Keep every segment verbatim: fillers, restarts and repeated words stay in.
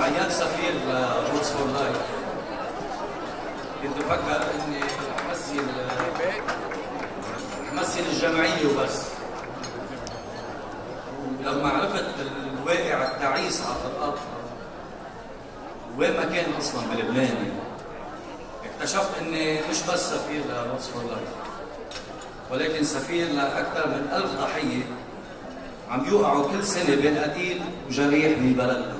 عيان سفير لروتس فور لايف كنت بفكر اني امثل امثل الجمعيه وبس. ولما عرفت الواقع التعيس على الارض وين ما كان اصلا بلبنان، اكتشفت اني مش بس سفير لروتس فور لايف، ولكن سفير لاكثر من ألف ضحيه عم يوقعوا كل سنه بين قتيل وجريح من بلدنا.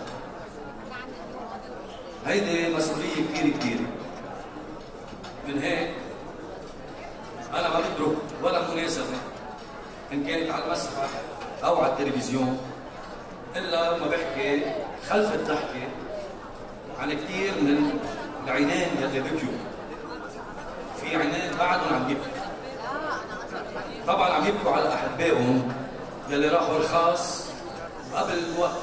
هيدي مسؤوليه كثير كبيره. من هيك انا ما بترك ولا مناسبه ان كانت على المسرح او على التلفزيون الا ما بحكي خلف الضحكه عن كثير من العنان يلي بكيوا. في عنان بعدهم عم يبكوا، طبعا عم يبكوا على احبائهم يلي راحوا رخاص قبل الوقت.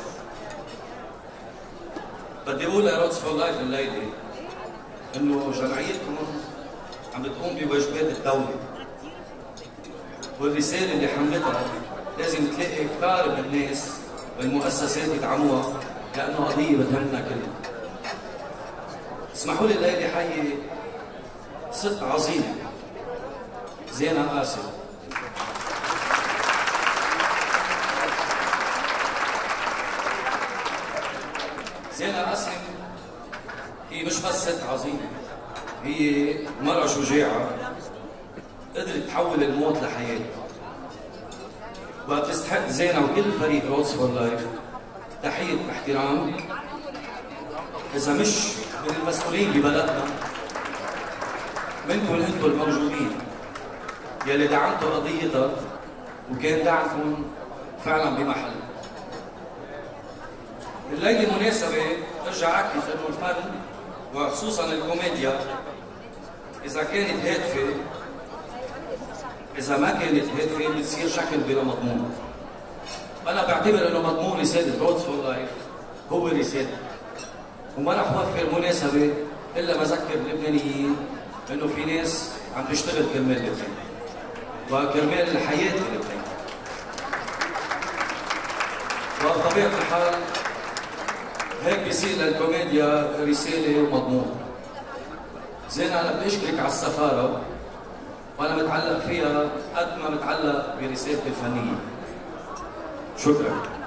بدي اقول لروتس فور لايف الليله انه جمعيتكم عم بتقوم بواجبات الدوله، والرساله اللي حملتها لازم تلاقي كثار من الناس والمؤسسات يدعموها لانه قضيه بتهمنا كلنا. اسمحوا لي الليله حيي ست عظيمه زينة قاسم. زينة قاسم هي مش بس ست عظيمة، هي مرأة شجاعة قدرت تحول الموت لحياة. وبتستحق زينة وكل فريق روتس فور لايف تحية احترام. إذا مش من المسؤولين ببلدنا، منكم انتم الموجودين يلي دعمتوا قضيتها وكان دعمكم فعلا بمحل. الليله مناسبه ارجع اكد انه الفن وخصوصا الكوميديا اذا كانت هادفه، اذا ما كانت هادفه بتصير شكل بلا مضمون. انا بعتبر انه مضمون رساله روتس فور لايف هو رساله، وما رح اوفر مناسبه الا ما اذكر اللبنانيين انه في ناس عم تشتغل كرمال لبنان وكرمال الحياه بلبنان. وبطبيعه الحال هيك بيصير للكوميديا رساله ومضمون. زين انا بدي اشكرك على السفاره وانا متعلق فيها قد ما متعلق برسالتي الفنيه. شكرا.